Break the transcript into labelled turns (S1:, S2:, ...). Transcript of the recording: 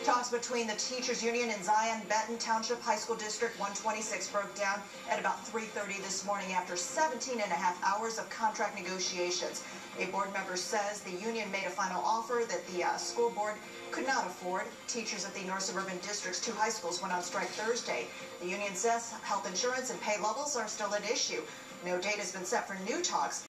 S1: Talks between the teachers union and Zion Benton Township High School District 126 broke down at about 3:30 this morning after 17 and a half hours of contract negotiations. A board member says the union made a final offer that the school board could not afford. Teachers at the North Suburban District's 2 high schools went on strike Thursday. The union says health insurance and pay levels are still at issue. No date has been set for new talks.